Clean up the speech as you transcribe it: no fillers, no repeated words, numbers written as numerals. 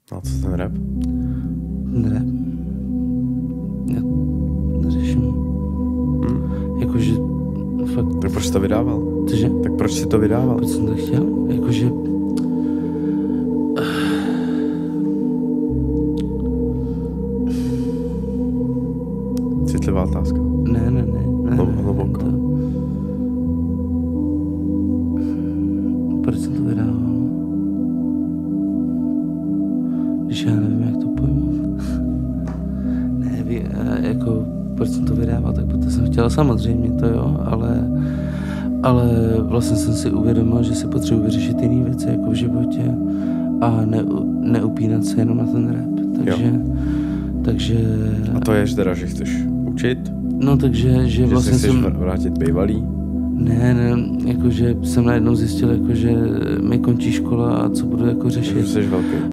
A co ten rap? Rap? Já neřeším. Jakože fakt... Tak proč jsi to vydával? Cože? Tak proč jsi to vydával? Proč jsem to chtěl? Jakože... Citlivá otázka. Ne. Hluboko. Proč jsem to vydával? Když já nevím, jak to pojmout. Ne, jako, proč jsem to vydával, tak protože jsem chtěl samozřejmě to, jo, ale vlastně jsem si uvědomil, že si potřebuji vyřešit jiné věci jako v životě a neupínat se jenom na ten rap, takže... A to je, že teda, že chceš učit? No takže, že vlastně chceš vrátit bývalý? Ne, jakože jsem najednou zjistil, jakože mi končí škola a co budu jako řešit. Takže jsi velký.